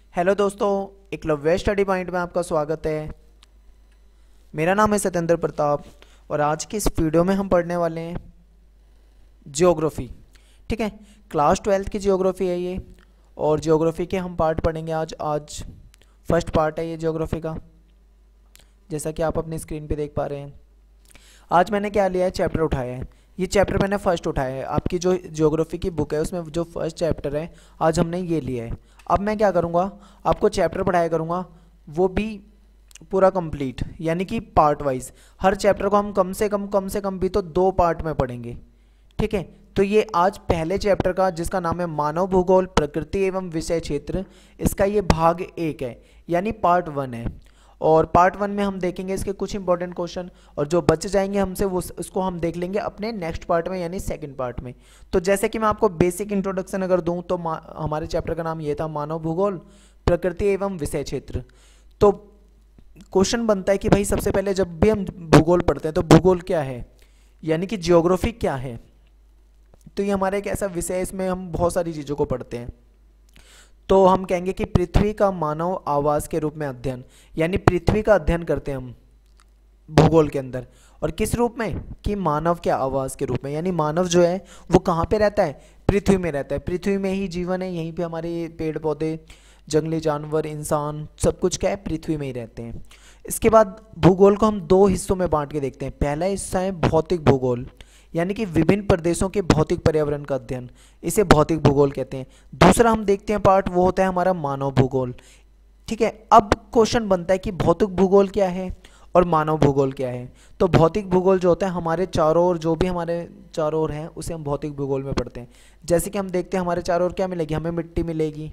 Hello दोस्तों, Eklavya study point में आपका स्वागत है। मेरा नाम है सत्येंद्र प्रताप और आज की इस वीडियो में हम पढ़ने वाले हैं जियोग्राफी। ठीक है, क्लास 12th की जियोग्राफी है ये। और जियोग्राफी के हम पार्ट पढ़ेंगे आज फर्स्ट पार्ट है ये जियोग्राफी का, जैसा कि आप अपनी स्क्रीन पे देख पा रहे हैं। आज मैंने क्या लिया है, चैप्टर उठाया है। ये चैप्टर मैंने फर्स्ट उठाया है। आपकी जो जियोग्राफी की बुक है उसमें जो फर्स्ट चैप्टर है आज हमने ये लिया है। अब मैं क्या करूँगा, आपको चैप्टर पढ़ाया करूँगा, वो भी पूरा कंप्लीट, यानी कि पार्ट वाइज। हर चैप्टर को हम कम से कम भी तो 2 पार्ट में पढ़ेंगे। ठीक है, तो ये आज पहले चैप्टर का, जिसका नाम है मानव भूगोल प्रकृति एवं विषय क्षेत्र, इसका ये भाग 1 है, यानी पार्ट 1 है। और पार्ट 1 में हम देखेंगे इसके कुछ इंपॉर्टेंट क्वेश्चन, और जो बच जाएंगे हमसे वो उसको हम देख लेंगे अपने नेक्स्ट पार्ट में, यानी सेकंड पार्ट में। तो जैसे कि मैं आपको बेसिक इंट्रोडक्शन अगर दूं तो हमारे चैप्टर का नाम ये था मानव भूगोल प्रकृति एवं विषय क्षेत्र। तो क्वेश्चन बनता है कि भाई सबसे पहले जब भी हम भूगोल पढ़ते हैं तो भूगोल क्या है, यानी कि जियोग्राफी क्या है। तो ये हमारा एक ऐसा विषय है, इसमें हम बहुत सारी चीज़ों को पढ़ते हैं। तो हम कहेंगे कि पृथ्वी का मानव आवास के रूप में अध्ययन, यानी पृथ्वी का अध्ययन करते हैं हम भूगोल के अंदर। और किस रूप में, कि मानव के आवास के रूप में, यानी मानव जो है वो कहाँ पे रहता है, पृथ्वी में रहता है। पृथ्वी में ही जीवन है, यहीं पे हमारे पेड़ पौधे, जंगली जानवर, इंसान, सब कुछ क्या है, पृथ्वी में ही रहते हैं। इसके बाद भूगोल को हम 2 हिस्सों में बांट के देखते हैं। पहला हिस्सा है भौतिक भूगोल, यानी कि विभिन्न प्रदेशों के भौतिक पर्यावरण का अध्ययन, इसे भौतिक भूगोल कहते हैं। दूसरा हम देखते हैं पार्ट, वो होता है हमारा मानव भूगोल। ठीक है, अब क्वेश्चन बनता है कि भौतिक भूगोल क्या है और मानव भूगोल क्या है। तो भौतिक भूगोल जो होता है हमारे चारों ओर, जो भी हमारे चारों ओर है उसे हम भौतिक भूगोल में पढ़ते हैं। जैसे कि हम देखते हैं हमारे चारों ओर क्या मिलेगी, हमें मिट्टी मिलेगी,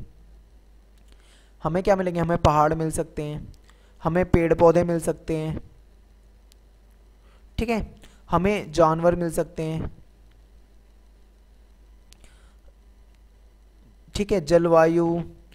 हमें क्या मिलेंगे, हमें पहाड़ मिल सकते हैं, हमें पेड़ पौधे मिल सकते हैं, ठीक है, हमें जानवर मिल सकते हैं, ठीक है, जलवायु,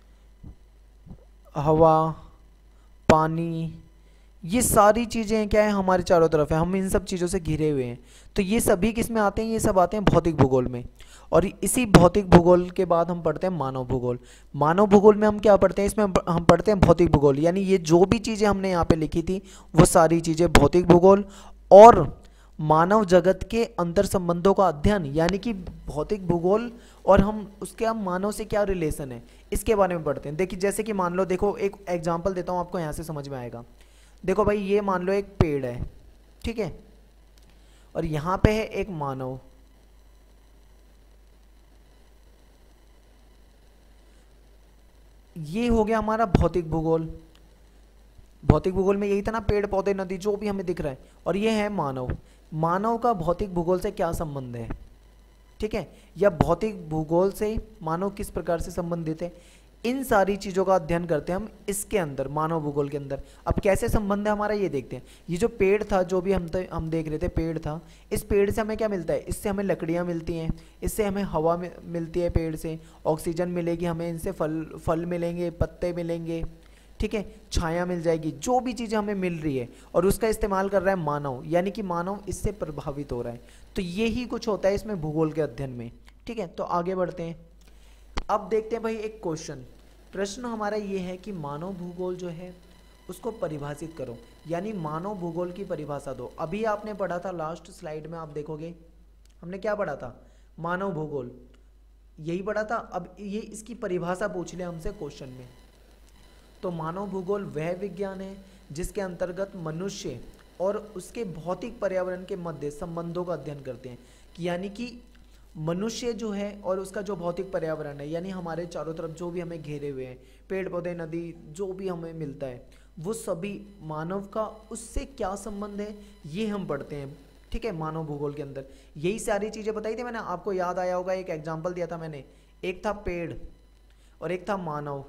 हवा, पानी, ये सारी चीज़ें क्या है हमारे चारों तरफ है, हम इन सब चीज़ों से घिरे हुए हैं। तो ये सभी किस में आते हैं, ये सब आते हैं भौतिक भूगोल में। और इसी भौतिक भूगोल के बाद हम पढ़ते हैं मानव भूगोल। मानव भूगोल में हम क्या पढ़ते हैं, इसमें हम पढ़ते हैं भौतिक भूगोल, यानी ये जो भी चीज़ें हमने यहाँ पे लिखी थी वो सारी चीज़ें भौतिक भूगोल। और मानव जगत के अंतर संबंधों का अध्ययन, यानी कि भौतिक भूगोल और हम उसके, हम मानव से क्या रिलेशन है इसके बारे में पढ़ते हैं। देखिए जैसे कि मान लो, देखो एक एग्जाम्पल देता हूँ आपको, यहाँ से समझ में आएगा। देखो भाई, ये मान लो एक पेड़ है, ठीक है, और यहाँ पे है एक मानव। ये हो गया हमारा भौतिक भूगोल। भौतिक भूगोल में यही था ना, पेड़ पौधे नदी जो भी हमें दिख रहा है। और ये है मानव। मानव का भौतिक भूगोल से क्या संबंध है, ठीक है, या भौतिक भूगोल से मानव किस प्रकार से संबंधित है, इन सारी चीज़ों का अध्ययन करते हैं हम इसके अंदर, मानव भूगोल के अंदर। अब कैसे संबंध है हमारा ये देखते हैं। ये जो पेड़ था, जो भी हम देख रहे थे, पेड़ था, इस पेड़ से हमें क्या मिलता है, इससे हमें लकड़ियाँ मिलती हैं, इससे हमें हवा मिलती है, पेड़ से ऑक्सीजन मिलेगी हमें, इनसे फल मिलेंगे, पत्ते मिलेंगे, ठीक है, छाया मिल जाएगी, जो भी चीज़ें हमें मिल रही है, और उसका इस्तेमाल कर रहा है मानव, यानी कि मानव इससे प्रभावित हो रहा है। तो यही कुछ होता है इसमें भूगोल के अध्ययन में। ठीक है, तो आगे बढ़ते हैं। अब देखते हैं भाई एक क्वेश्चन। प्रश्न हमारा ये है कि मानव भूगोल जो है उसको परिभाषित करो, यानी मानव भूगोल की परिभाषा दो। अभी आपने पढ़ा था, लास्ट स्लाइड में आप देखोगे हमने क्या पढ़ा था, मानव भूगोल, यही पढ़ा था। अब ये इसकी परिभाषा पूछ ले हमसे क्वेश्चन में। तो मानव भूगोल वह विज्ञान है जिसके अंतर्गत मनुष्य और उसके भौतिक पर्यावरण के मध्य संबंधों का अध्ययन करते हैं, कि यानी कि मनुष्य जो है और उसका जो भौतिक पर्यावरण है, यानी हमारे चारों तरफ जो भी हमें घेरे हुए हैं, पेड़ पौधे, नदी, जो भी हमें मिलता है, वो सभी मानव का उससे क्या संबंध है, ये हम पढ़ते हैं। ठीक है, मानव भूगोल के अंदर यही सारी चीज़ें बताई थी मैंने आपको, याद आया होगा, एक एग्जाम्पल दिया था मैंने, एक था पेड़ और एक था मानव,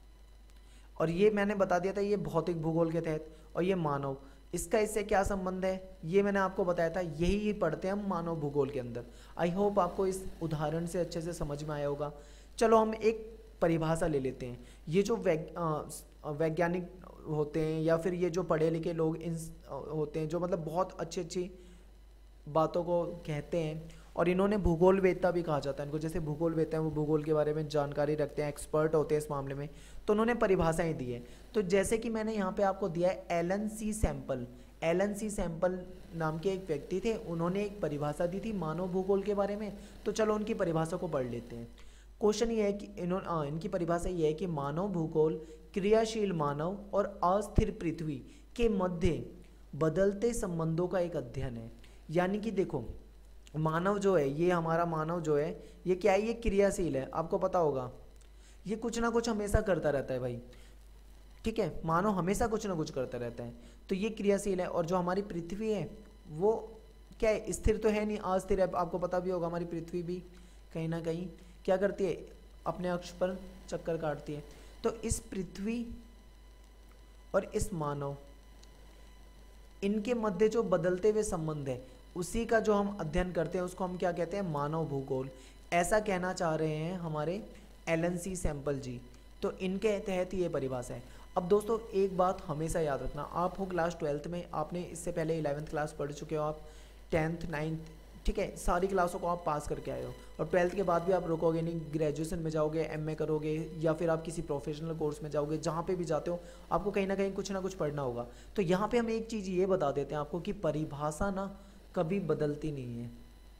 और ये मैंने बता दिया था ये भौतिक भूगोल के तहत, और ये मानव, इसका इससे क्या संबंध है ये मैंने आपको बताया था। यही पढ़ते हैं हम मानव भूगोल के अंदर। आई होप आपको इस उदाहरण से अच्छे से समझ में आया होगा। चलो हम एक परिभाषा ले लेते हैं। ये जो वैज्ञानिक होते हैं, या फिर ये जो पढ़े लिखे लोग इन होते हैं, जो मतलब बहुत अच्छी अच्छी बातों को कहते हैं, और इन्होंने भूगोलवेत्ता भी कहा जाता है इनको, जैसे भूगोलवेत्ता हैं वो भूगोल के बारे में जानकारी रखते हैं, एक्सपर्ट होते हैं इस मामले में, तो उन्होंने परिभाषाएं दी है। तो जैसे कि मैंने यहाँ पे आपको दिया है एलन सी सैंपल। एलन सी सैंपल नाम के एक व्यक्ति थे, उन्होंने एक परिभाषा दी थी मानव भूगोल के बारे में। तो चलो उनकी परिभाषा को पढ़ लेते हैं। क्वेश्चन ये है कि इनकी परिभाषा ये है कि मानव भूगोल क्रियाशील मानव और अस्थिर पृथ्वी के मध्य बदलते संबंधों का एक अध्ययन है। यानी कि देखो मानव जो है, ये हमारा मानव जो है ये क्या है, ये क्रियाशील है, आपको पता होगा ये कुछ ना कुछ हमेशा करता रहता है भाई, ठीक है, मानव हमेशा कुछ ना कुछ करता रहता है, तो ये क्रियाशील है। और जो हमारी पृथ्वी है वो क्या है, स्थिर तो है नहीं, अस्थिर है। आपको पता भी होगा हमारी पृथ्वी भी कहीं ना कहीं क्या करती है, अपने अक्ष पर चक्कर काटती है। तो इस पृथ्वी और इस मानव, इनके मध्य जो बदलते हुए संबंध है उसी का जो हम अध्ययन करते हैं उसको हम क्या कहते हैं, मानव भूगोल। ऐसा कहना चाह रहे हैं हमारे एलन सी सैंपल जी। तो इनके तहत ये परिभाषा है। अब दोस्तों एक बात हमेशा याद रखना, आप हो क्लास 12th में, आपने इससे पहले 11th क्लास पढ़ चुके हो, आप 10th 9th, ठीक है, सारी क्लासों को आप पास करके आए हो, और 12th के बाद भी आप रुकोगे नहीं, ग्रेजुएशन में जाओगे, MA करोगे, या फिर आप किसी प्रोफेशनल कोर्स में जाओगे, जहाँ पे भी जाते हो आपको कहीं ना कहीं कुछ ना कुछ पढ़ना होगा। तो यहाँ पे हम एक चीज़ ये बता देते हैं आपको कि परिभाषा ना कभी बदलती नहीं है,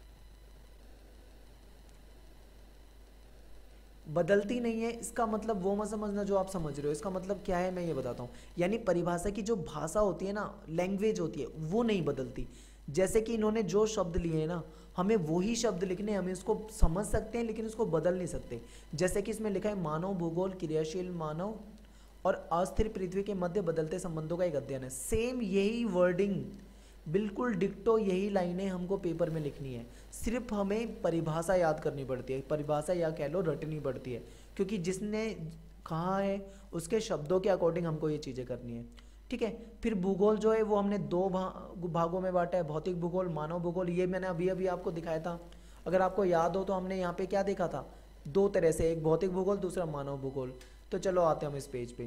बदलती नहीं है। इसका मतलब वो मत समझना जो आप समझ रहे हो, इसका मतलब क्या है मैं ये बताता हूँ। यानी परिभाषा की जो भाषा होती है ना, लैंग्वेज होती है, वो नहीं बदलती। जैसे कि इन्होंने जो शब्द लिए हैं ना, हमें वही शब्द लिखने हैं, हमें उसको समझ सकते हैं लेकिन उसको बदल नहीं सकते। जैसे कि इसमें लिखा है मानव भूगोल क्रियाशील मानव और अस्थिर पृथ्वी के मध्य बदलते संबंधों का एक अध्ययन है। सेम यही वर्डिंग, बिल्कुल डिक्टो यही लाइनें हमको पेपर में लिखनी है, सिर्फ हमें परिभाषा याद करनी पड़ती है, परिभाषा या कह लो रटनी पड़ती है, क्योंकि जिसने कहा है उसके शब्दों के अकॉर्डिंग हमको ये चीज़ें करनी है, ठीक है। फिर भूगोल जो है वो हमने दो भागों में बांटा है, भौतिक भूगोल, मानव भूगोल। ये मैंने अभी अभी आपको दिखाया था, अगर आपको याद हो तो हमने यहाँ पे क्या देखा था, दो तरह से, एक भौतिक भूगोल, दूसरा मानव भूगोल। तो चलो आते हैं हम इस पेज पे।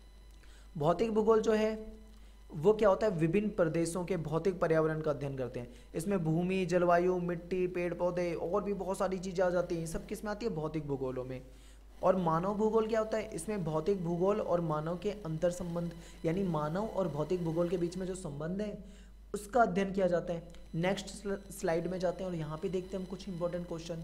भौतिक भूगोल जो है वो क्या होता है, विभिन्न प्रदेशों के भौतिक पर्यावरण का अध्ययन करते हैं। इसमें भूमि, जलवायु, मिट्टी, पेड़ पौधे और भी बहुत सारी चीज़ें आ जाती हैं, सब किस में आती है, भौतिक भूगोलों में। और मानव भूगोल क्या होता है, इसमें भौतिक भूगोल और मानव के अंतर संबंध, यानी मानव और भौतिक भूगोल के बीच में जो संबंध है उसका अध्ययन किया जाता है। नेक्स्ट स्लाइड में जाते हैं और यहाँ पे देखते हैं हम कुछ इंपॉर्टेंट क्वेश्चन।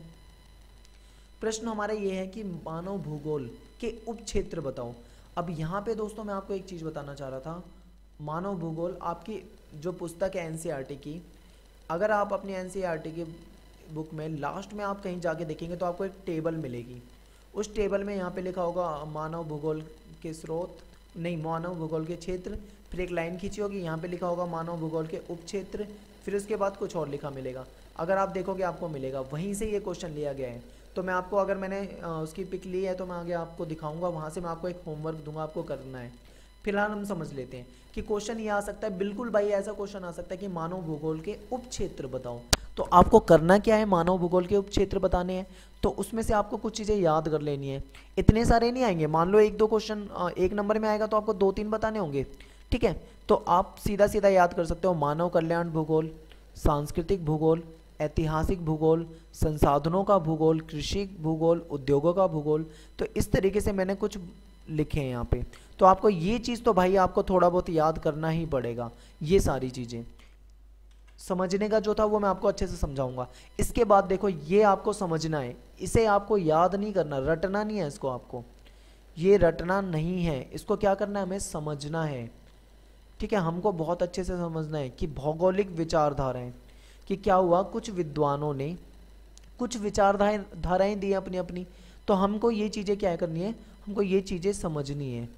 प्रश्न हमारा ये है कि मानव भूगोल के उप क्षेत्र बताओ। अब यहाँ पे दोस्तों मैं आपको एक चीज़ बताना चाह रहा था, मानव भूगोल आपकी जो पुस्तक है NCERT की, अगर आप अपनी NCERT की बुक में लास्ट में आप कहीं जाके देखेंगे तो आपको एक टेबल मिलेगी। उस टेबल में यहाँ पे लिखा होगा मानव भूगोल के स्रोत, नहीं, मानव भूगोल के क्षेत्र, फिर एक लाइन खींची होगी, यहाँ पे लिखा होगा मानव भूगोल के उप क्षेत्र, फिर उसके बाद कुछ और लिखा मिलेगा। अगर आप देखोगे आपको मिलेगा, वहीं से ये क्वेश्चन लिया गया है। तो मैं आपको, अगर मैंने उसकी पिक ली है तो मैं आगे आपको दिखाऊंगा, वहाँ से मैं आपको एक होमवर्क दूंगा, आपको करना है। फिलहाल हम समझ लेते हैं कि क्वेश्चन ये आ सकता है, बिल्कुल भाई ऐसा क्वेश्चन आ सकता है कि मानव भूगोल के उप क्षेत्र बताओ। तो आपको करना क्या है, मानव भूगोल के उप क्षेत्र बताने हैं, तो उसमें से आपको कुछ चीज़ें याद कर लेनी है। इतने सारे नहीं आएंगे, मान लो एक दो क्वेश्चन एक नंबर में आएगा तो आपको 2-3 बताने होंगे, ठीक है। तो आप सीधा सीधा याद कर सकते हो, मानव कल्याण भूगोल, सांस्कृतिक भूगोल, ऐतिहासिक भूगोल, संसाधनों का भूगोल, कृषि भूगोल, उद्योगों का भूगोल। तो इस तरीके से मैंने कुछ लिखे हैं यहाँ पे। तो आपको ये चीज़ तो भाई आपको थोड़ा बहुत याद करना ही पड़ेगा, ये सारी चीज़ें समझने का जो था वो मैं आपको अच्छे से समझाऊंगा। इसके बाद देखो ये आपको समझना है, इसे आपको याद नहीं करना, रटना नहीं है इसको, आपको ये रटना नहीं है, इसको क्या करना है, हमें समझना है, ठीक है। हमको बहुत अच्छे से समझना है कि भौगोलिक विचारधाराएं, कि क्या हुआ, कुछ विद्वानों ने कुछ विचारधाराएं दी अपनी अपनी, तो हमको ये चीज़ें क्या करनी है, हमको ये चीज़ें समझनी है,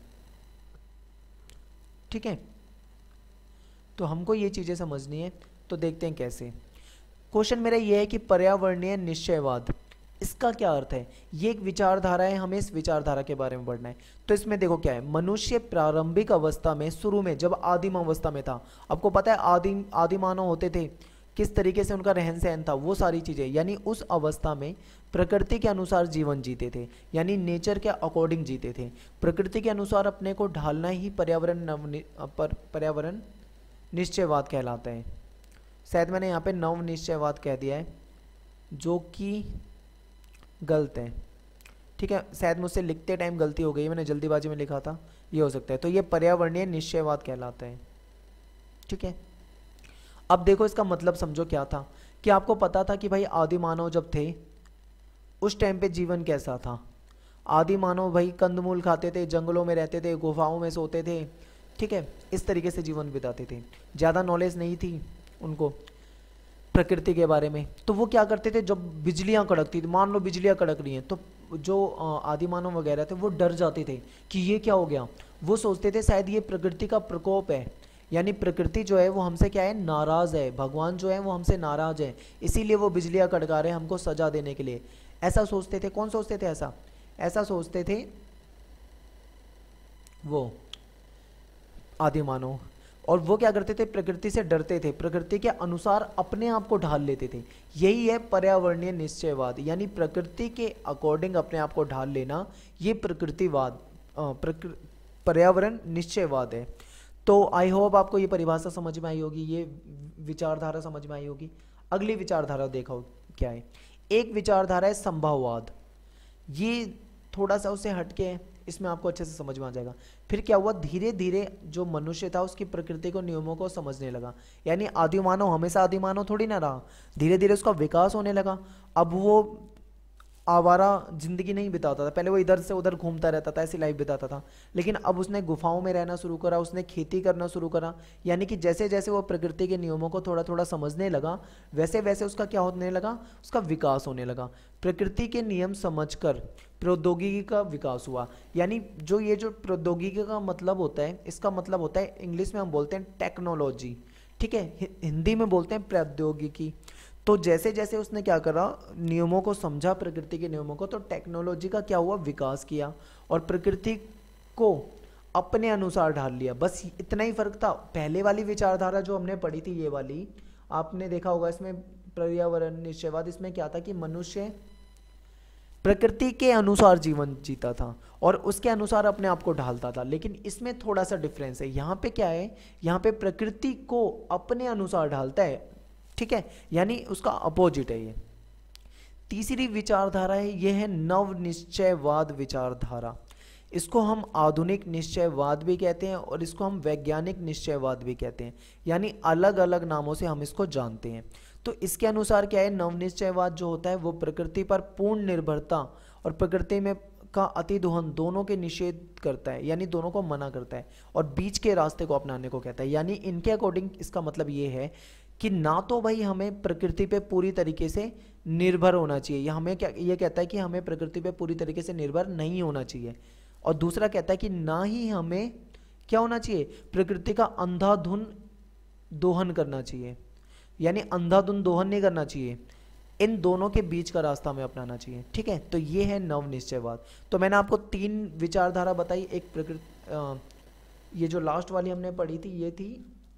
ठीक है। तो हमको ये चीज़ें समझनी है, तो देखते हैं कैसे। क्वेश्चन मेरा ये है कि पर्यावरणीय निश्चयवाद, इसका क्या अर्थ है, ये एक विचारधारा है, हमें इस विचारधारा के बारे में पढ़ना है। तो इसमें देखो क्या है, मनुष्य प्रारंभिक अवस्था में, शुरू में जब आदिम अवस्था में था, आपको पता है आदि मानव होते थे, किस तरीके से उनका रहन सहन था, वो सारी चीज़ें, यानी उस अवस्था में प्रकृति के अनुसार जीवन जीते थे, यानी नेचर के अकॉर्डिंग जीते थे, प्रकृति के अनुसार अपने को ढालना ही पर्यावरण निश्चयवाद कहलाता है। शायद मैंने यहाँ पे नव निश्चयवाद कह दिया है, जो कि गलत है। ठीक है, शायद मुझसे लिखते टाइम गलती हो गई, मैंने जल्दीबाजी में लिखा था, ये हो सकता है। तो ये पर्यावरणीय निश्चयवाद कहलाता है। ठीक है, अब देखो इसका मतलब समझो क्या था, कि आपको पता था कि भाई आदि मानव जब थे उस टाइम पे जीवन कैसा था। आदि मानव भाई कंदमूल खाते थे, जंगलों में रहते थे, गुफाओं में सोते थे। ठीक है, इस तरीके से जीवन बिताते थे, ज़्यादा नॉलेज नहीं थी उनको प्रकृति के बारे में। तो वो क्या करते थे, जब बिजलियां कड़कती थी, मान लो बिजलियां कड़क रही हैं, तो जो आदि मानव वगैरह थे वो डर जाते थे कि ये क्या हो गया। वो सोचते थे शायद ये प्रकृति का प्रकोप है, यानी प्रकृति जो है वो हमसे क्या है, नाराज है, भगवान जो है वो हमसे नाराज है, इसीलिए वो बिजलियां कड़का रहे हैं हमको सजा देने के लिए। ऐसा सोचते थे। कौन सोचते थे ऐसा? ऐसा सोचते थे वो आदि मानव। और वो क्या करते थे, प्रकृति से डरते थे, प्रकृति के अनुसार अपने आप को ढाल लेते थे। यही है पर्यावरणीय निश्चयवाद, यानी प्रकृति के अकॉर्डिंग अपने आप को ढाल लेना, ये प्रकृतिवाद पर्यावरण निश्चयवाद है। तो आई होप आपको ये परिभाषा समझ में आई होगी, ये विचारधारा समझ में आई होगी। अगली विचारधारा देखो क्या है। एक विचारधारा है संभववाद, ये थोड़ा सा उससे हटके है, इसमें आपको अच्छे से समझ में आ जाएगा। फिर क्या हुआ, धीरे धीरे जो मनुष्य था उसकी प्रकृति को नियमों को समझने लगा, यानी आदि मानव हमेशा आदि मानव थोड़ी ना रहा, धीरे धीरे उसका विकास होने लगा। अब वो आवारा जिंदगी नहीं बिताता था, पहले वो इधर से उधर घूमता रहता था, ऐसी लाइफ बिताता था। लेकिन अब उसने गुफाओं में रहना शुरू करा, उसने खेती करना शुरू करा, यानी कि जैसे जैसे वो प्रकृति के नियमों को थोड़ा थोड़ा समझने लगा, वैसे वैसे उसका क्या होने लगा, उसका विकास होने लगा। प्रकृति के नियम समझकर प्रौद्योगिकी का विकास हुआ। यानी जो प्रौद्योगिकी का मतलब होता है, इसका मतलब होता है, इंग्लिश में हम बोलते हैं टेक्नोलॉजी, ठीक है, हिंदी में बोलते हैं प्रौद्योगिकी। तो जैसे जैसे उसने क्या करा, नियमों को समझा, प्रकृति के नियमों को, तो टेक्नोलॉजी का क्या हुआ, विकास किया और प्रकृति को अपने अनुसार ढाल लिया। बस इतना ही फर्क था। पहले वाली विचारधारा जो हमने पढ़ी थी, ये वाली आपने देखा होगा, इसमें पर्यावरण निश्चयवाद, इसमें क्या था कि मनुष्य प्रकृति के अनुसार जीवन जीता था और उसके अनुसार अपने आप को ढालता था। लेकिन इसमें थोड़ा सा डिफरेंस है। यहाँ पे क्या है, यहाँ पे प्रकृति को अपने अनुसार ढालता है, ठीक है, यानी उसका अपोजिट है ये। तीसरी विचारधारा है, यह है नव निश्चयवाद विचारधारा। इसको हम आधुनिक निश्चयवाद भी कहते हैं और इसको हम वैज्ञानिक निश्चयवाद भी कहते हैं, यानी अलग अलग नामों से हम इसको जानते हैं। तो इसके अनुसार क्या है, नव निश्चयवाद जो होता है वो प्रकृति पर पूर्ण निर्भरता और प्रकृति में का अतिदोहन दोनों के निषेध करता है, यानी दोनों को मना करता है और बीच के रास्ते को अपनाने को कहता है। यानी इनके अकॉर्डिंग इसका मतलब ये है कि ना तो भाई हमें प्रकृति पे पूरी तरीके से निर्भर होना चाहिए, या हमें क्या ये कहता है कि हमें प्रकृति पे पूरी तरीके से निर्भर नहीं होना चाहिए, और दूसरा कहता है कि ना ही हमें क्या होना चाहिए, प्रकृति का अंधाधुन दोहन करना चाहिए, यानी अंधाधुन दोहन नहीं करना चाहिए, इन दोनों के बीच का रास्ता हमें अपनाना चाहिए। ठीक है, तो ये है नव निश्चयवाद। तो मैंने आपको 3 विचारधारा बताई। एक प्रकृति, ये जो लास्ट वाली हमने पढ़ी थी ये थी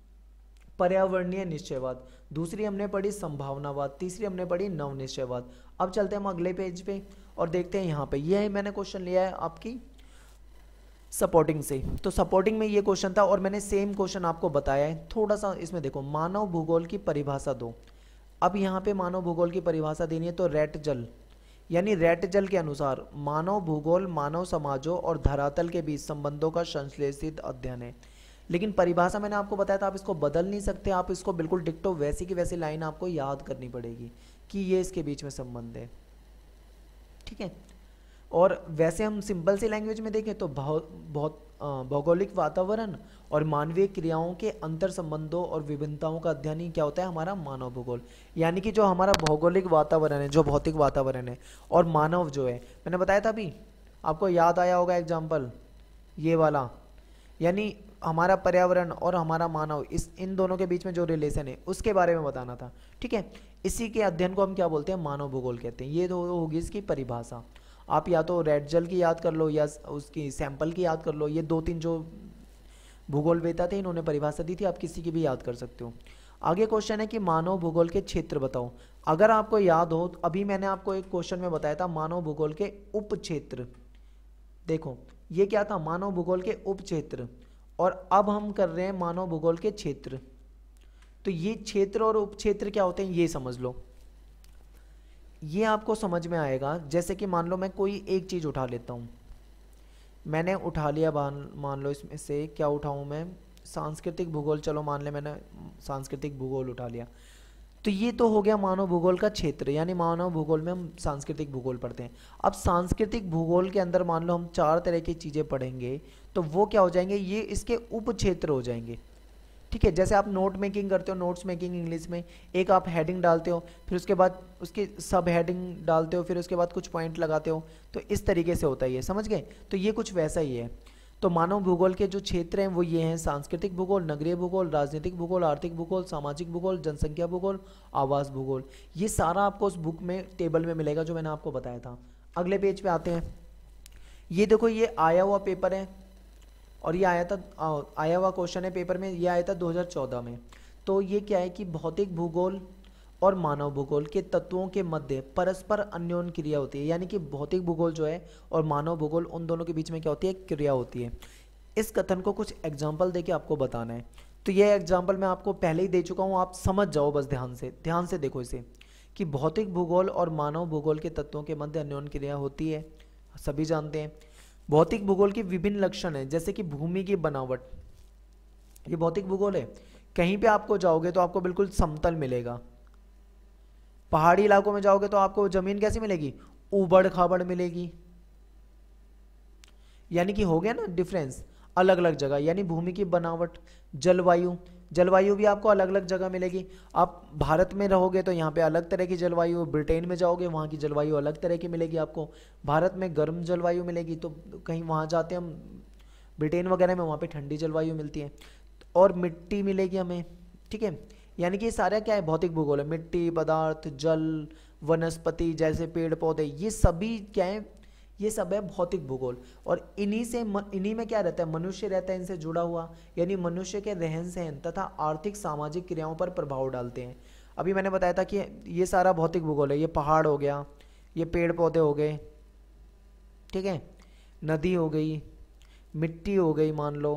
पर्यावरणीय निश्चयवाद, दूसरी हमने पढ़ी संभावनावाद, तीसरी हमने पढ़ी नव निश्चयवाद। अब चलते हैं हम अगले पेज पे और देखते हैं यहाँ पे, ये है मैंने क्वेश्चन लिया है आपकी सपोर्टिंग से। तो सपोर्टिंग में ये क्वेश्चन था और मैंने सेम क्वेश्चन आपको बताया है। थोड़ा सा इसमें देखो, मानव भूगोल की परिभाषा दो। अब यहाँ पे मानव भूगोल की परिभाषा देनी है, तो रैट जल, यानी रैट जल के अनुसार मानव भूगोल मानव समाजों और धरातल के बीच संबंधों का संश्लेषित अध्ययन है। लेकिन परिभाषा मैंने आपको बताया था, आप इसको बदल नहीं सकते, आप इसको बिल्कुल डिक्टो वैसी की वैसी लाइन आपको याद करनी पड़ेगी कि ये इसके बीच में संबंध है। ठीक है, और वैसे हम सिंपल सी लैंग्वेज में देखें तो बहुत भौगोलिक वातावरण और मानवीय क्रियाओं के अंतर संबंधों और विभिन्नताओं का अध्ययन ही क्या होता है, हमारा मानव भूगोल। यानी कि जो हमारा भौगोलिक वातावरण है, जो भौतिक वातावरण है, और मानव जो है, मैंने बताया था अभी, आपको याद आया होगा एग्जाम्पल ये वाला, यानी हमारा पर्यावरण और हमारा मानव, इन दोनों के बीच में जो रिलेशन है उसके बारे में बताना था। ठीक है, इसी के अध्ययन को हम क्या बोलते हैं, मानव भूगोल कहते हैं। ये तो होगी इसकी परिभाषा। आप या तो रेड जल की याद कर लो या उसकी सैंपल की याद कर लो, ये 2-3 जो भूगोलवेता थे इन्होंने परिभाषा दी थी, आप किसी की भी याद कर सकते हो। आगे क्वेश्चन है कि मानव भूगोल के क्षेत्र बताओ। अगर आपको याद हो तो अभी मैंने आपको एक क्वेश्चन में बताया था मानव भूगोल के उप क्षेत्र। देखो ये क्या था, मानव भूगोल के उप क्षेत्र, और अब हम कर रहे हैं मानव भूगोल के क्षेत्र। तो ये क्षेत्र और उप क्षेत्र क्या होते हैं ये समझ लो। ये आपको समझ में आएगा। जैसे कि मान लो मैं कोई एक चीज़ उठा लेता हूँ, मैंने उठा लिया, मान लो इसमें से क्या उठाऊँ मैं, सांस्कृतिक भूगोल, चलो मान ले मैंने सांस्कृतिक भूगोल उठा लिया। तो ये तो हो गया मानव भूगोल का क्षेत्र, यानी मानव भूगोल में हम सांस्कृतिक भूगोल पढ़ते हैं। अब सांस्कृतिक भूगोल के अंदर मान लो हम 4 तरह की चीज़ें पढ़ेंगे, तो वो क्या हो जाएंगे, ये इसके उप क्षेत्र हो जाएंगे। ठीक है, जैसे आप नोट मेकिंग करते हो, नोट्स मेकिंग इंग्लिश में, एक आप हेडिंग डालते हो, फिर उसके बाद उसकी सब हेडिंग डालते हो, फिर उसके बाद कुछ पॉइंट लगाते हो, तो इस तरीके से होता है ये, समझ गए। तो ये कुछ वैसा ही है। तो मानव भूगोल के जो क्षेत्र हैं वो ये हैं, सांस्कृतिक भूगोल, नगरीय भूगोल, राजनीतिक भूगोल, आर्थिक भूगोल, सामाजिक भूगोल, जनसंख्या भूगोल, आवास भूगोल। ये सारा आपको उस बुक में टेबल में मिलेगा जो मैंने आपको बताया था। अगले पेज पे आते हैं। ये देखो, ये आया हुआ पेपर है और ये आया हुआ क्वेश्चन है पेपर में, ये आया था 2014 में। तो ये क्या है कि भौतिक भूगोल और मानव भूगोल के तत्वों के मध्य परस्पर अन्योन्य क्रिया होती है, यानी कि भौतिक भूगोल जो है और मानव भूगोल, उन दोनों के बीच में क्या होती है, क्रिया होती है। इस कथन को कुछ एग्जाम्पल देके आपको बताना है। तो ये एग्जाम्पल मैं आपको पहले ही दे चुका हूँ, आप समझ जाओ बस, ध्यान से देखो इसे, कि भौतिक भूगोल और मानव भूगोल के तत्वों के मध्य अन्योन्य क्रिया होती है, सभी जानते हैं। भौतिक भूगोल के विभिन्न लक्षण हैं, जैसे कि भूमि की बनावट, ये भौतिक भूगोल है। कहीं पे आपको जाओगे तो आपको बिल्कुल समतल मिलेगा, पहाड़ी इलाकों में जाओगे तो आपको जमीन कैसी मिलेगी, उबड़ खाबड़ मिलेगी, यानी कि हो गया ना डिफरेंस, अलग अलग जगह। यानी भूमि की बनावट, जलवायु भी आपको अलग अलग जगह मिलेगी। आप भारत में रहोगे तो यहाँ पे अलग तरह की जलवायु, ब्रिटेन में जाओगे वहाँ की जलवायु अलग तरह की मिलेगी आपको। भारत में गर्म जलवायु मिलेगी, तो कहीं वहाँ जाते हैं हम ब्रिटेन वगैरह में, वहाँ पे ठंडी जलवायु मिलती है। और मिट्टी मिलेगी हमें, ठीक है। यानी कि ये सारा क्या है, भौतिक भूगोल है। मिट्टी, पदार्थ, जल, वनस्पति जैसे पेड़ पौधे, ये सभी क्या है, ये सब है भौतिक भूगोल। और इन्हीं में क्या रहता है, मनुष्य रहता है इनसे जुड़ा हुआ, यानी मनुष्य के रहन सहन तथा आर्थिक सामाजिक क्रियाओं पर प्रभाव डालते हैं। अभी मैंने बताया था कि ये सारा भौतिक भूगोल है। ये पहाड़ हो गया, ये पेड़ पौधे हो गए, ठीक है, नदी हो गई, मिट्टी हो गई मान लो,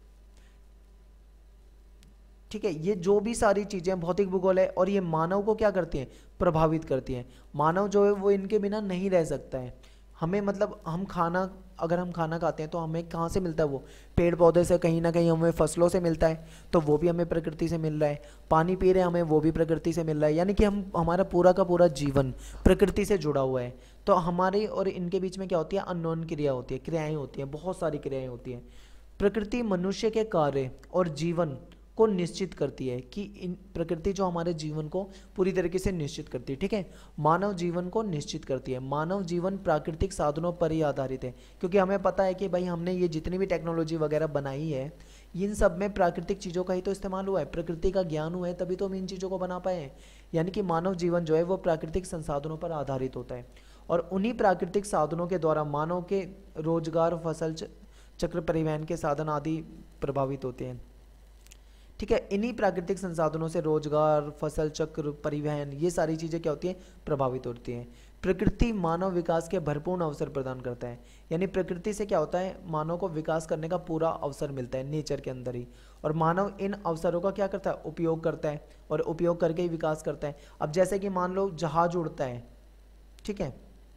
ठीक है। ये जो भी सारी चीजें भौतिक भूगोल है, और ये मानव को क्या करती हैं, प्रभावित करती हैं। मानव जो है वो इनके बिना नहीं रह सकता है। हमें मतलब अगर हम खाना खाते हैं तो हमें कहाँ से मिलता है, वो पेड़ पौधे से, कहीं ना कहीं हमें फसलों से मिलता है, तो वो भी हमें प्रकृति से मिल रहा है। पानी पी रहे हैं हमें, वो भी प्रकृति से मिल रहा है। यानी कि हमारा पूरा का पूरा जीवन प्रकृति से जुड़ा हुआ है। तो हमारे और इनके बीच में क्या होती है, अन्योन्य क्रिया होती है, क्रियाएं होती हैं, बहुत सारी क्रियाएं होती हैं। प्रकृति मनुष्य के कार्य और जीवन को निश्चित करती है, कि इन प्रकृति जो हमारे जीवन को पूरी तरीके से निश्चित करती है, ठीक है। मानव जीवन को निश्चित करती है। मानव जीवन प्राकृतिक साधनों पर ही आधारित है, क्योंकि हमें पता है कि भाई हमने ये जितनी भी टेक्नोलॉजी वगैरह बनाई है, इन सब में प्राकृतिक चीज़ों का ही तो इस्तेमाल हुआ है, प्रकृति का ज्ञान हुआ है, तभी तो हम इन चीज़ों को बना पाए हैं। यानी कि मानव जीवन जो है वो प्राकृतिक संसाधनों पर आधारित होता है, और उन्हीं प्राकृतिक साधनों के द्वारा मानव के रोजगार, फसल चक्र, परिवहन के साधन आदि प्रभावित होते हैं, ठीक है। इन्हीं प्राकृतिक संसाधनों से रोजगार, फसल चक्र, परिवहन, ये सारी चीज़ें क्या होती हैं, प्रभावित होती हैं। प्रकृति मानव विकास के भरपूर अवसर प्रदान करता है। यानी प्रकृति से क्या होता है, मानव को विकास करने का पूरा अवसर मिलता है नेचर के अंदर ही, और मानव इन अवसरों का क्या करता है, उपयोग करता है, और उपयोग करके ही विकास करता है। अब जैसे कि मान लो जहाज उड़ता है, ठीक है,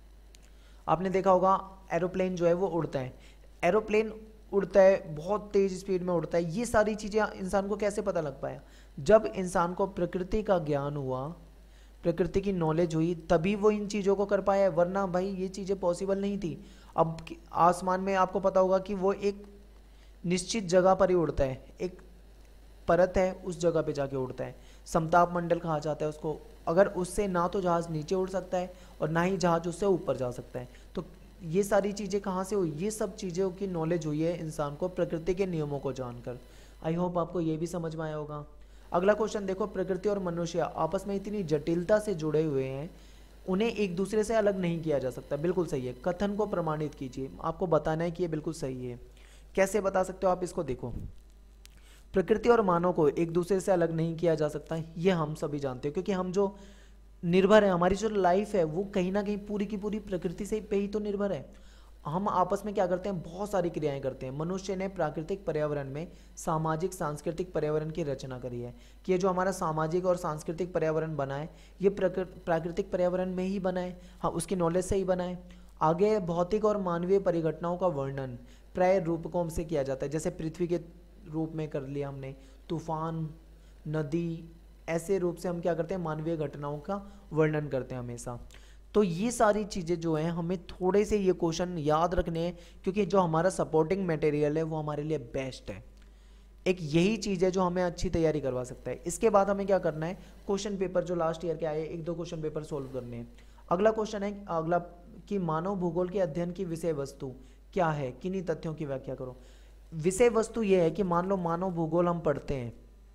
आपने देखा होगा एरोप्लेन जो है वो उड़ता है, एरोप्लेन उड़ता है, बहुत तेज स्पीड में उड़ता है। ये सारी चीज़ें इंसान को कैसे पता लग पाया, जब इंसान को प्रकृति का ज्ञान हुआ, प्रकृति की नॉलेज हुई, तभी वो इन चीज़ों को कर पाया, वरना भाई ये चीज़ें पॉसिबल नहीं थी। अब आसमान में आपको पता होगा कि वो एक निश्चित जगह पर ही उड़ता है, एक परत है उस जगह पे जाके उड़ता है, समताप मंडल कहा जाता है उसको। अगर उससे ना तो जहाज़ नीचे उड़ सकता है और ना ही जहाज़ उससे ऊपर जा सकता है। तो ये सारी चीज़ें कहाँ से हुई, ये सब चीज़ों की नॉलेज हुई है इंसान को प्रकृति के नियमों को जानकर। आई होप आपको ये भी समझ में आया होगा। अगला क्वेश्चन देखो, प्रकृति और मनुष्य आपस में इतनी जटिलता से जुड़े हुए हैं, उन्हें एक दूसरे से अलग नहीं किया जा सकता। बिल्कुल सही है, कथन को प्रमाणित कीजिए, आपको बताना है कि ये बिल्कुल सही है। कैसे बता सकते हो आप इसको, देखो, प्रकृति और मानव को एक दूसरे से अलग नहीं किया जा सकता, ये हम सभी जानते हैं, क्योंकि हम जो निर्भर है, हमारी जो लाइफ है वो कहीं ना कहीं पूरी की पूरी प्रकृति से पे ही तो निर्भर है। हम आपस में क्या करते हैं, बहुत सारी क्रियाएं करते हैं। मनुष्य ने प्राकृतिक पर्यावरण में सामाजिक सांस्कृतिक पर्यावरण की रचना करी है कि ये जो हमारा सामाजिक और सांस्कृतिक पर्यावरण बना है ये प्राकृतिक पर्यावरण में ही बना है, हाँ उसकी नॉलेज से ही बना है। आगे भौतिक और मानवीय परिघटनाओं का वर्णन प्राय रूपकों से किया जाता है, जैसे पृथ्वी के रूप में कर लिया हमने, तूफान, नदी, ऐसे रूप से हम क्या करते हैं, मानवीय घटनाओं का वर्णन करते हैं हमेशा। तो ये सारी चीज़ें जो हैं हमें थोड़े से ये क्वेश्चन याद रखने हैं, क्योंकि जो हमारा सपोर्टिंग मटेरियल है वो हमारे लिए बेस्ट है। एक यही चीज़ है जो हमें अच्छी तैयारी करवा सकता है। इसके बाद हमें क्या करना है, क्वेश्चन पेपर जो लास्ट ईयर के आए 1-2 क्वेश्चन पेपर सोल्व करने हैं। अगला क्वेश्चन है अगला कि मानव भूगोल के अध्ययन की विषय वस्तु क्या है, किन्हीं तथ्यों की व्याख्या करो। विषय वस्तु ये है कि मान लो मानव भूगोल हम पढ़ते हैं,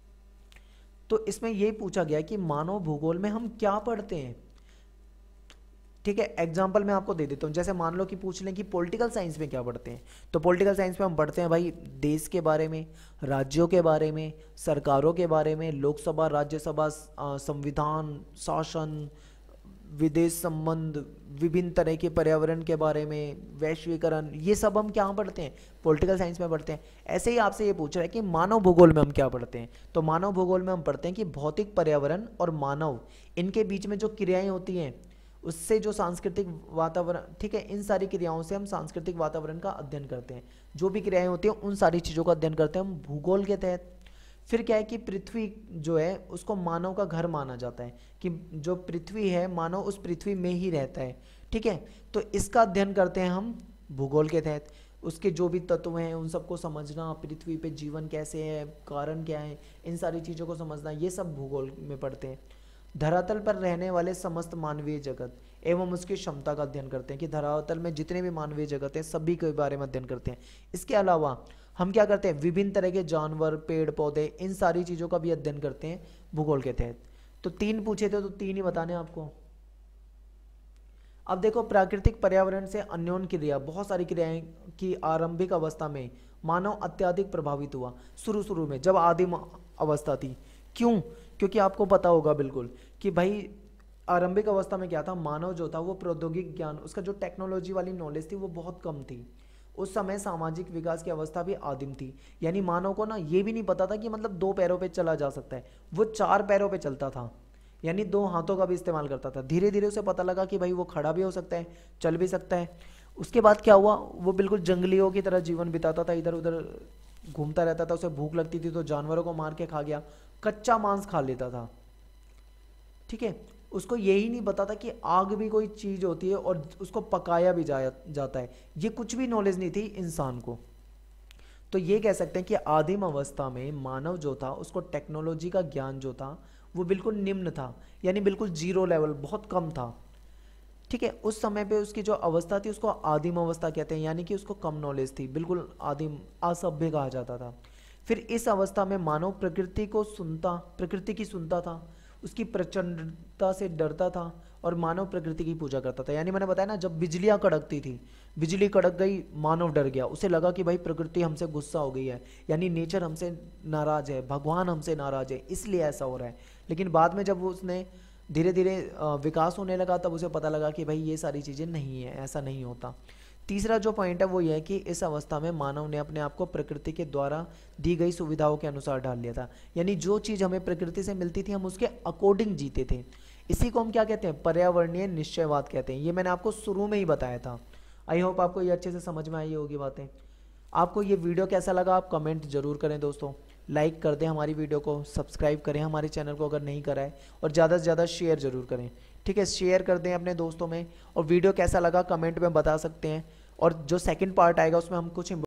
तो इसमें यही पूछा गया कि मानव भूगोल में हम क्या पढ़ते हैं। ठीक है, एग्जाम्पल मैं आपको दे देता हूँ। जैसे मान लो कि पूछ लें कि पॉलिटिकल साइंस में क्या पढ़ते हैं, तो पॉलिटिकल साइंस में हम पढ़ते हैं भाई देश के बारे में, राज्यों के बारे में, सरकारों के बारे में, लोकसभा, राज्यसभा, संविधान, शासन, विदेश संबंध, विभिन्न तरह के पर्यावरण के बारे में, वैश्वीकरण, ये सब हम क्या पढ़ते हैं, पॉलिटिकल साइंस में पढ़ते हैं। ऐसे ही आपसे ये पूछ रहा है कि मानव भूगोल में हम क्या पढ़ते हैं, तो मानव भूगोल में हम पढ़ते हैं कि भौतिक पर्यावरण और मानव, इनके बीच में जो क्रियाएं होती हैं उससे जो सांस्कृतिक वातावरण, ठीक है, इन सारी क्रियाओं से हम सांस्कृतिक वातावरण का अध्ययन करते हैं। जो भी क्रियाएं होती हैं उन सारी चीज़ों का अध्ययन करते हैं हम भूगोल के तहत। फिर क्या है कि पृथ्वी जो है उसको मानव का घर माना जाता है, कि जो पृथ्वी है मानव उस पृथ्वी में ही रहता है। ठीक है, तो इसका अध्ययन करते हैं हम भूगोल के तहत। उसके जो भी तत्व हैं उन सबको समझना, पृथ्वी पे जीवन कैसे है, कारण क्या है, इन सारी चीज़ों को समझना, ये सब भूगोल में पढ़ते हैं। धरातल पर रहने वाले समस्त मानवीय जगत एवं उसकी क्षमता का अध्ययन करते हैं, कि धरातल में जितने भी मानवीय जगत हैं सभी के बारे में अध्ययन करते हैं। इसके अलावा हम क्या करते हैं, विभिन्न तरह के जानवर, पेड़ पौधे, इन सारी चीज़ों का भी अध्ययन करते हैं भूगोल के तहत। तो 3 पूछे थे तो 3 ही बताने आपको। अब देखो, प्राकृतिक पर्यावरण से अन्योन्य क्रिया, बहुत सारी क्रियाएं की आरंभिक अवस्था में मानव अत्यधिक प्रभावित हुआ। शुरू में जब आदिम अवस्था थी, क्यों, क्योंकि आपको पता होगा बिल्कुल कि भाई आरंभिक अवस्था में क्या था, मानव जो था वो प्रौद्योगिक ज्ञान, उसका जो टेक्नोलॉजी वाली नॉलेज थी वो बहुत कम थी। उस समय सामाजिक विकास की अवस्था भी आदिम थी, यानी मानव को ना ये भी नहीं पता था कि मतलब 2 पैरों पे चला जा सकता है, वो 4 पैरों पे चलता था, यानी 2 हाथों का भी इस्तेमाल करता था। धीरे धीरे उसे पता लगा कि भाई वो खड़ा भी हो सकता है, चल भी सकता है। उसके बाद क्या हुआ, वो बिल्कुल जंगलियों की तरह जीवन बिताता था, इधर उधर घूमता रहता था। उसे भूख लगती थी तो जानवरों को मार के खा गया, कच्चा मांस खा लेता था। ठीक है, उसको यही नहीं पता था कि आग भी कोई चीज़ होती है और उसको पकाया भी जाता है, ये कुछ भी नॉलेज नहीं थी इंसान को। तो ये कह सकते हैं कि आदिम अवस्था में मानव जो था उसको टेक्नोलॉजी का ज्ञान जो था वो बिल्कुल निम्न था, यानी बिल्कुल 0 लेवल, बहुत कम था। ठीक है, उस समय पे उसकी जो अवस्था थी उसको आदिम अवस्था कहते हैं, यानी कि उसको कम नॉलेज थी, बिल्कुल आदिम, असभ्य कहा जाता था। फिर इस अवस्था में मानव प्रकृति की सुनता था, उसकी प्रचंडता से डरता था और मानव प्रकृति की पूजा करता था। यानी मैंने बताया ना, जब बिजलियां कड़कती थी, बिजली कड़क गई, मानव डर गया, उसे लगा कि भाई प्रकृति हमसे गुस्सा हो गई है, यानी नेचर हमसे नाराज है, भगवान हमसे नाराज है, इसलिए ऐसा हो रहा है। लेकिन बाद में जब उसने धीरे धीरे विकास होने लगा तब उसे पता लगा कि भाई ये सारी चीज़ें नहीं है, ऐसा नहीं होता। तीसरा जो पॉइंट है वो ये है कि इस अवस्था में मानव ने अपने आप को प्रकृति के द्वारा दी गई सुविधाओं के अनुसार ढाल लिया था, यानी जो चीज़ हमें प्रकृति से मिलती थी हम उसके अकॉर्डिंग जीते थे। इसी को हम क्या कहते हैं, पर्यावरणीय निश्चयवाद कहते हैं। ये मैंने आपको शुरू में ही बताया था। आई होप आपको ये अच्छे से समझ में आई होगी बातें। आपको ये वीडियो कैसा लगा आप कमेंट जरूर करें दोस्तों, लाइक कर दें हमारी वीडियो को, सब्सक्राइब करें हमारे चैनल को अगर नहीं करा है, और ज़्यादा से ज़्यादा शेयर जरूर करें। ठीक है, शेयर कर दें अपने दोस्तों में, और वीडियो कैसा लगा कमेंट में बता सकते हैं। और जो सेकंड पार्ट आएगा उसमें हम कुछ